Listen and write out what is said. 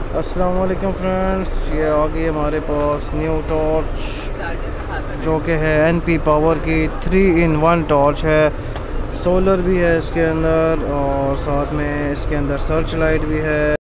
अस्सलाम वालेकुम फ्रेंड्स, ये आ गई हमारे पास न्यू टॉर्च जो कि है एनपी पावर की 3 in 1 टॉर्च है। सोलर भी है इसके अंदर और साथ में इसके अंदर सर्च लाइट भी है।